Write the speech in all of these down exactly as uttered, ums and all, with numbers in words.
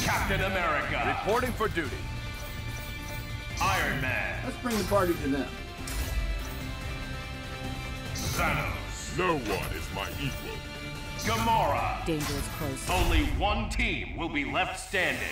Captain America. Reporting for duty. Iron Man. Let's bring the party to them. Thanos. No one is my equal. Gamora. Danger is close. Only one team will be left standing.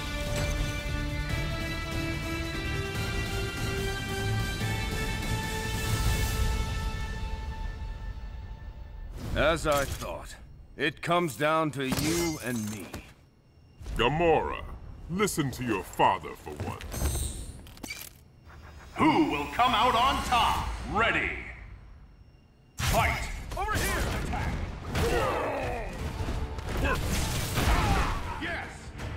As I thought, it comes down to you and me. Gamora, listen to your father for once. Who will come out on top? Ready. Fight. Over here. Attack. Yes.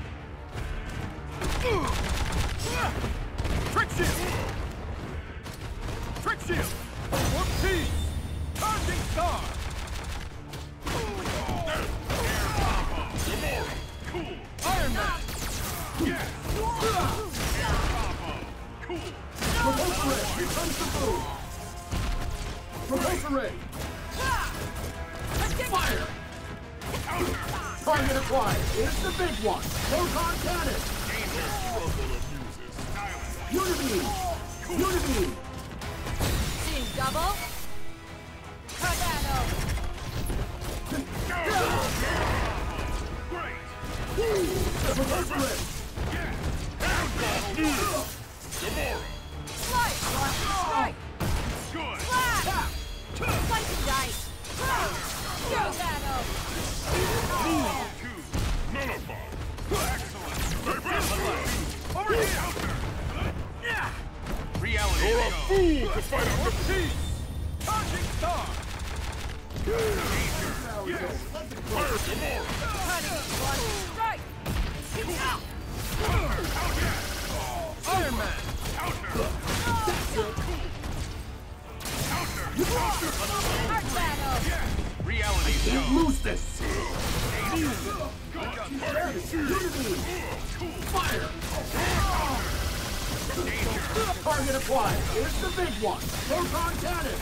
Trick shield! Trick shield! For peace! Charging star! Cool. Iron Man! Yes. Air combo. Cool. Propulsor ray, here comes the boom. Propulsor ray. Fire! Target acquired. Here's the big one. Proton cannon. Unibeam. Unibeam. Seeing double. Tornado. Great. The propulsor ray. Slice. Strike. Good. Flash. Slice and dice. Tornado. Two. Nullify. Excellent. Over here. Yeah. Reality. You're a show. fool to fight on the Peace! Charging star! Yes. fire, Gamora. Cutting. One. Strike. Iron Man! Tornado. Reality show. Lose this. Unibeam. Fire. Target acquired. Here's the big one. Proton cannon.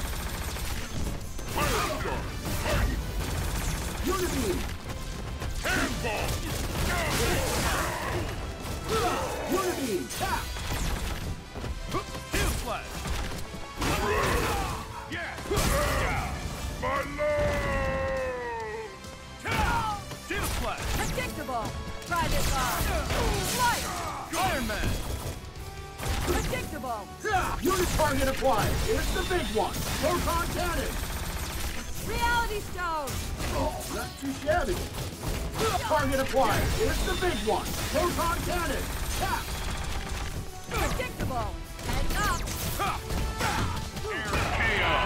Fire star. Unibeam. Handball. Unibeam. Tap. Shield slash! Yes. My love. Shield slash! Predictable. Try this on. Slice. Iron Man! Predictable. Unit target acquired. Here's the big one. Proton cannon. Reality stone. Oh, not too shabby. Target acquired. Here's the big one. Proton cannon. Tap. Predictable. Heads up. K O.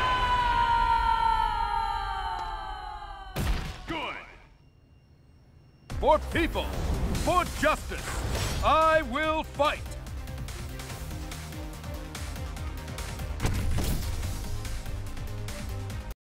Good. For people! For justice! I will fight!